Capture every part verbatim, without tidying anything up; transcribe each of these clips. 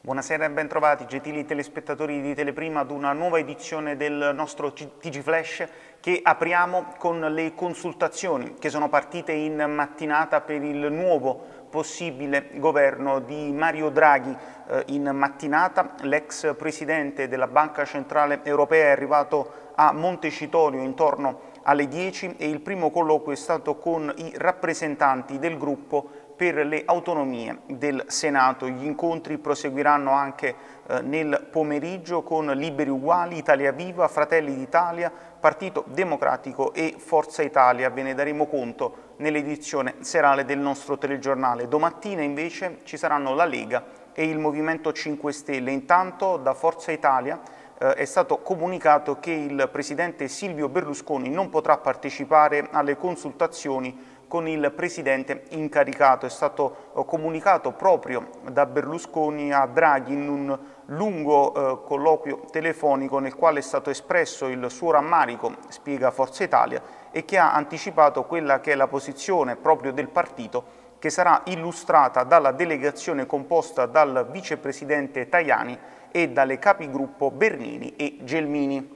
Buonasera e ben trovati, gentili telespettatori di Teleprima, ad una nuova edizione del nostro T G Flash che apriamo con le consultazioni che sono partite in mattinata per il nuovo possibile governo di Mario Draghi. Eh, in mattinata l'ex presidente della Banca Centrale Europea è arrivato a Montecitorio intorno alle dieci e il primo colloquio è stato con i rappresentanti del gruppo per le autonomie del Senato. Gli incontri proseguiranno anche eh, nel pomeriggio con Liberi Uguali, Italia Viva, Fratelli d'Italia, Partito Democratico e Forza Italia. Ve ne daremo conto nell'edizione serale del nostro telegiornale. Domattina invece ci saranno la Lega e il Movimento cinque Stelle. Intanto da Forza Italia eh, è stato comunicato che il presidente Silvio Berlusconi non potrà partecipare alle consultazioni con il presidente incaricato. È stato comunicato proprio da Berlusconi a Draghi in un lungo eh, colloquio telefonico nel quale è stato espresso il suo rammarico, spiega Forza Italia, e che ha anticipato quella che è la posizione proprio del partito, che sarà illustrata dalla delegazione composta dal vicepresidente Tajani e dalle capigruppo Bernini e Gelmini.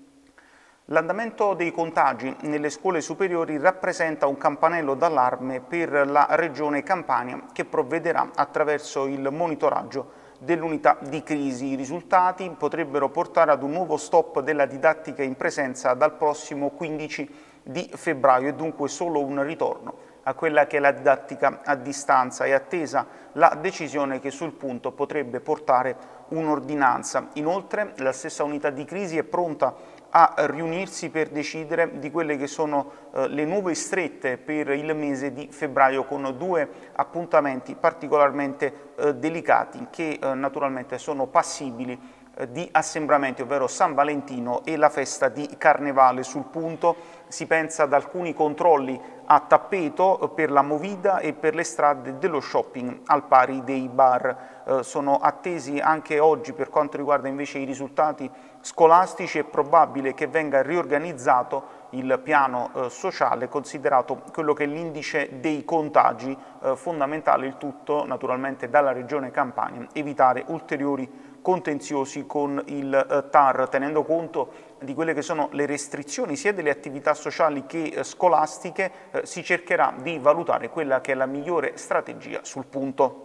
L'andamento dei contagi nelle scuole superiori rappresenta un campanello d'allarme per la Regione Campania, che provvederà attraverso il monitoraggio dell'unità di crisi. I risultati potrebbero portare ad un nuovo stop della didattica in presenza dal prossimo quindici di febbraio e dunque solo un ritorno a quella che è la didattica a distanza. È attesa la decisione che sul punto potrebbe portare un'ordinanza. Inoltre la stessa unità di crisi è pronta a riunirsi per decidere di quelle che sono eh, le nuove strette per il mese di febbraio, con due appuntamenti particolarmente eh, delicati che eh, naturalmente sono passibili eh, di assembramenti, ovvero San Valentino e la festa di Carnevale. Sul punto si pensa ad alcuni controlli a tappeto per la movida e per le strade dello shopping al pari dei bar. Eh, sono attesi anche oggi, per quanto riguarda invece i risultati scolastici, è probabile che venga riorganizzato il piano eh, sociale, considerato quello che è l'indice dei contagi, eh, fondamentale il tutto naturalmente dalla Regione Campania, evitare ulteriori contenziosi con il eh, T A R, tenendo conto di quelle che sono le restrizioni sia delle attività sociali che eh, scolastiche. Eh, si cercherà di valutare quella che è la migliore strategia sul punto.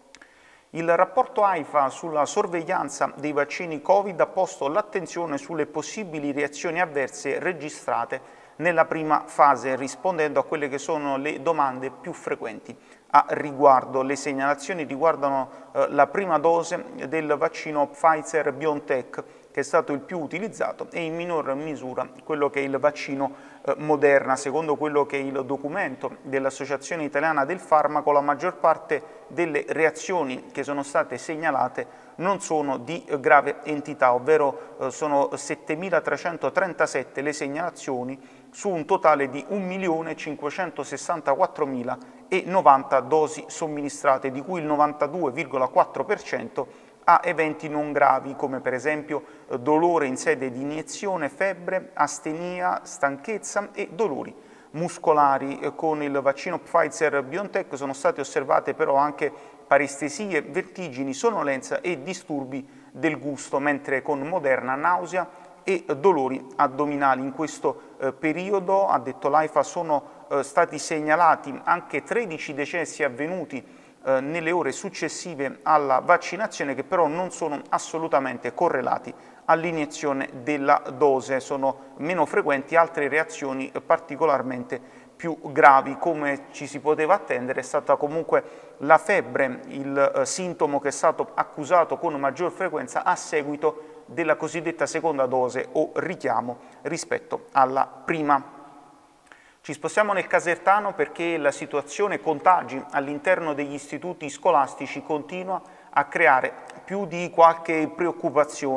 Il rapporto AIFA sulla sorveglianza dei vaccini Covid ha posto l'attenzione sulle possibili reazioni avverse registrate nella prima fase, rispondendo a quelle che sono le domande più frequenti a riguardo. Le segnalazioni riguardano eh, la prima dose del vaccino Pfizer-BioNTech, che è stato il più utilizzato, e in minor misura quello che è il vaccino eh, Moderna. Secondo quello che è il documento dell'Associazione Italiana del Farmaco, la maggior parte delle reazioni che sono state segnalate non sono di eh, grave entità, ovvero eh, sono settemilatrecentotrentasette le segnalazioni su un totale di un milione cinquecentosessantaquattromilanovanta dosi somministrate, di cui il novantadue virgola quattro per cento ha eventi non gravi, come per esempio eh, dolore in sede di iniezione, febbre, astenia, stanchezza e dolori muscolari. Eh, con il vaccino Pfizer-BioNTech sono state osservate però anche parestesie, vertigini, sonnolenza e disturbi del gusto, mentre con Moderna nausea e dolori addominali. In questo eh, periodo, ha detto l'AIFA, sono eh, stati segnalati anche tredici decessi avvenuti eh, nelle ore successive alla vaccinazione, che però non sono assolutamente correlati all'iniezione della dose. Sono meno frequenti altre reazioni eh, particolarmente più gravi. Come ci si poteva attendere, è stata comunque la febbre il eh, sintomo che è stato accusato con maggior frequenza a seguito della cosiddetta seconda dose o richiamo rispetto alla prima. Ci spostiamo nel Casertano perché la situazione contagi all'interno degli istituti scolastici continua a creare più di qualche preoccupazione.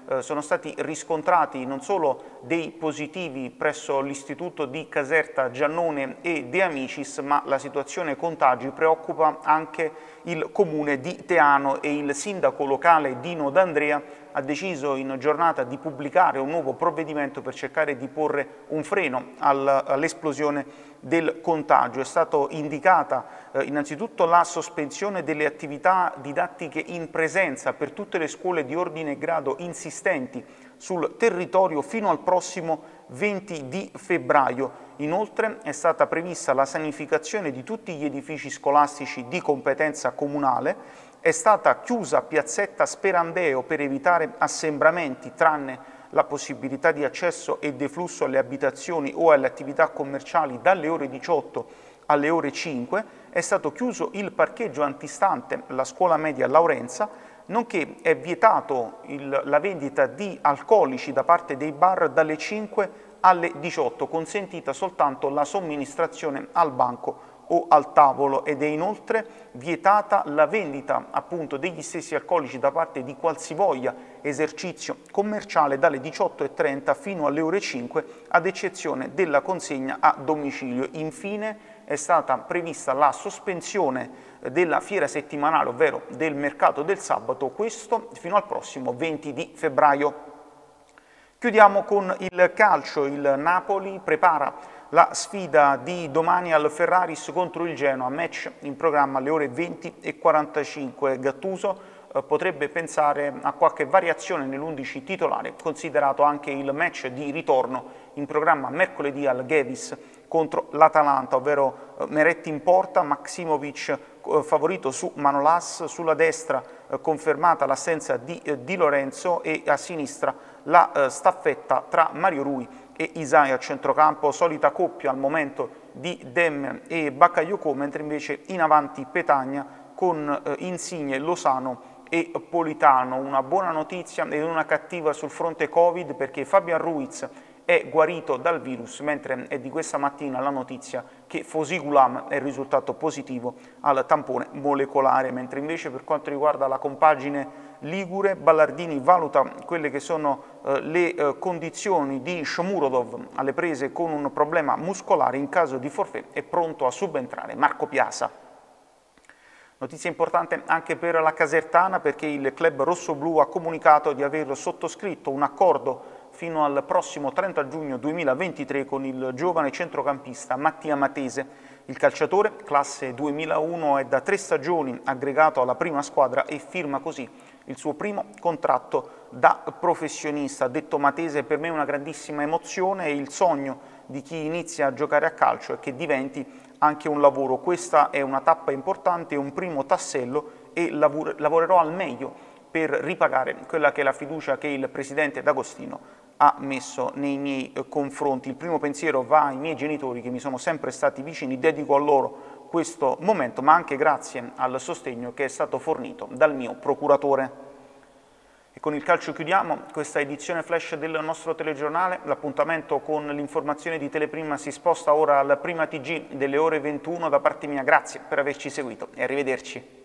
eh, sono stati riscontrati non solo dei positivi presso l'istituto di Caserta, Giannone e De Amicis, ma la situazione contagi preoccupa anche il comune di Teano e il sindaco locale Dino D'Andrea ha deciso in giornata di pubblicare un nuovo provvedimento per cercare di porre un freno all'esplosione del contagio. È stata indicata eh, innanzitutto la sospensione delle attività didattiche in presenza per tutte le scuole di ordine e grado insistenti sul territorio fino al prossimo venti di febbraio. Inoltre è stata prevista la sanificazione di tutti gli edifici scolastici di competenza comunale, è stata chiusa piazzetta Sperandeo per evitare assembramenti, tranne la possibilità di accesso e deflusso alle abitazioni o alle attività commerciali dalle ore diciotto alle ore cinque, è stato chiuso il parcheggio antistante la scuola media Laurenza, nonché è vietato il, la vendita di alcolici da parte dei bar dalle cinque alle diciotto, consentita soltanto la somministrazione al banco o al tavolo, ed è inoltre vietata la vendita appunto degli stessi alcolici da parte di qualsivoglia esercizio commerciale dalle diciotto e trenta fino alle ore cinque, ad eccezione della consegna a domicilio. Infine è stata prevista la sospensione della fiera settimanale, ovvero del mercato del sabato, questo fino al prossimo venti di febbraio. Chiudiamo con il calcio. Il Napoli prepara la sfida di domani al Ferraris contro il Genoa, match in programma alle ore venti e quarantacinque. Gattuso eh, potrebbe pensare a qualche variazione nell'undici titolare, considerato anche il match di ritorno in programma mercoledì al Gevis contro l'Atalanta, ovvero eh, Meretti in porta, Maksimovic eh, favorito su Manolas, sulla destra eh, confermata l'assenza di eh, Di Lorenzo e a sinistra la eh, staffetta tra Mario Rui e Isaiah a centrocampo, solita coppia al momento di Dem e Bakayoko, mentre invece in avanti Petagna con eh, Insigne, Lozano e Politano. Una buona notizia ed una cattiva sul fronte Covid, perché Fabian Ruiz è guarito dal virus, mentre è di questa mattina la notizia che Fosigulam è risultato positivo al tampone molecolare, mentre invece per quanto riguarda la compagine ligure, Ballardini valuta quelle che sono eh, le eh, condizioni di Shomurodov alle prese con un problema muscolare. In caso di forfait è pronto a subentrare Marco Piazza. Notizia importante anche per la Casertana, perché il club rossoblù ha comunicato di aver sottoscritto un accordo fino al prossimo trenta giugno duemilaventitré con il giovane centrocampista Mattia Matese. Il calciatore, classe duemilauno, è da tre stagioni aggregato alla prima squadra e firma così il suo primo contratto da professionista. Detto Matese, per me è una grandissima emozione, e il sogno di chi inizia a giocare a calcio è che diventi anche un lavoro. Questa è una tappa importante, un primo tassello, e lavor- lavorerò al meglio per ripagare quella che è la fiducia che il presidente D'Agostino ha messo nei miei confronti. Il primo pensiero va ai miei genitori, che mi sono sempre stati vicini, dedico a loro questo momento, ma anche grazie al sostegno che è stato fornito dal mio procuratore. E con il calcio chiudiamo questa edizione flash del nostro telegiornale. L'appuntamento con l'informazione di Teleprima si sposta ora al Prima T G delle ore ventuno. Da parte mia grazie per averci seguito e arrivederci.